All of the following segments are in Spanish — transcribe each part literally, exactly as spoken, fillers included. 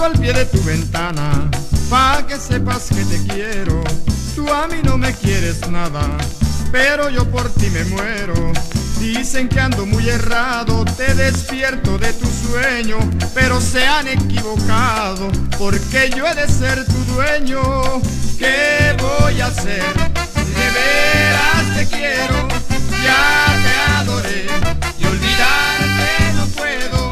paso al pie de tu ventana, pa' que sepas que te quiero. Tú a mí no me quieres nada, pero yo por ti me muero. Dicen que ando muy errado, te despierto de tu sueño, pero se han equivocado, porque yo he de ser tu dueño. ¿Qué voy a hacer? Si de veras te quiero, ya te adoré y olvidarte no puedo.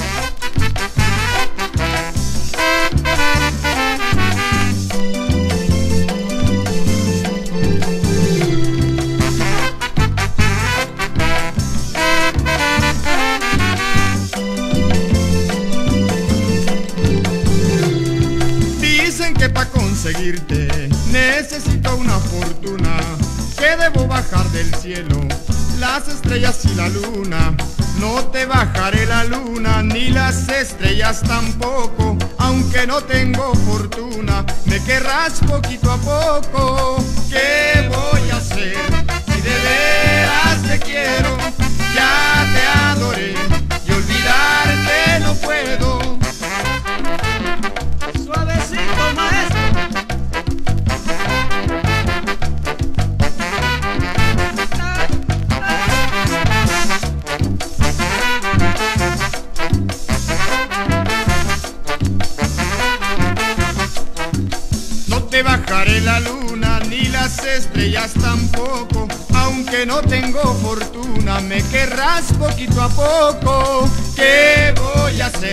Dicen que pa' conseguirte necesito una fortuna, que debo bajar del cielo las estrellas y la luna. No te bajaré la luna ni las estrellas tampoco, aunque no tengo fortuna, me querrás poquito a poco. ¿Qué voy a hacer? Si de veras te quiero, ya te adoré y olvidarte no puedo. Suavecito, maestro. No te bajaré la luna ni las estrellas tampoco, aunque no tengo fortuna, me querrás poquito a poco. ¿Qué voy a hacer?